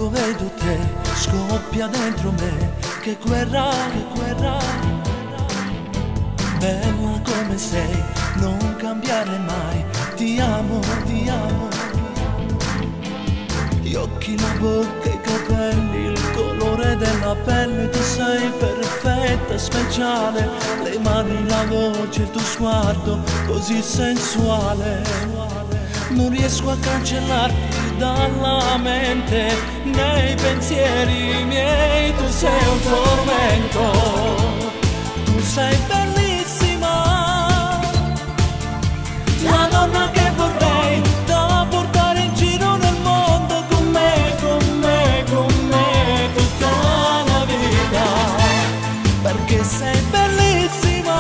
Quando vedo te scoppia dentro me, che guerra, che guerra. Bella come sei, non cambiare mai, ti amo, ti amo. Gli occhi, la bocca, i capelli, il colore della pelle, tu sei perfetta, speciale. Le mani, la voce, il tuo sguardo, così sensuale. Non riesco a cancellarti dalla mente, nei pensieri miei tu sei un tormento. Tu sei bellissima, la donna che vorrei da portare in giro nel mondo con me, con me, con me tutta la vita, perché sei bellissima.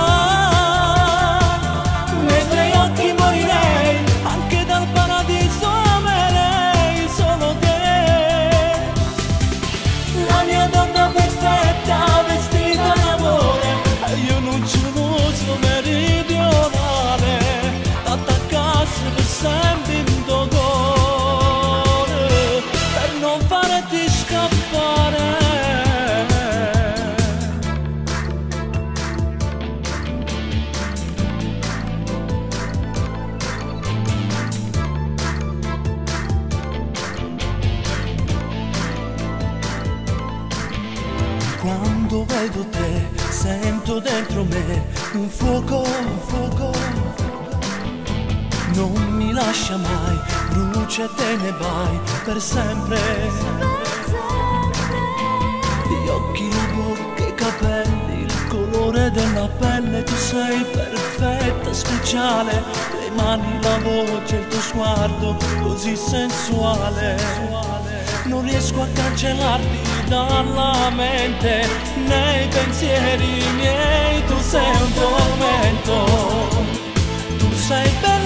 Nei tuoi occhi morirei, anche dal paradiso amerei solo te. La mia donna perfetta, vestita d'amore, e io non ci uso meridionale, t'attaccasse per sempre in tuo cuore, per non farti scappare. Quando vedo te sento dentro me un fuoco, un fuoco. Non mi lascia mai, brucia e te ne vai per sempre. Gli occhi, la bocca, i capelli, il colore della pelle, tu sei perfetta, speciale. Le mani, la voce, il tuo sguardo, così sensuale. Non riesco a cancellarti dalla mente, nei pensieri miei tu sei un tormento. Tu sei bella.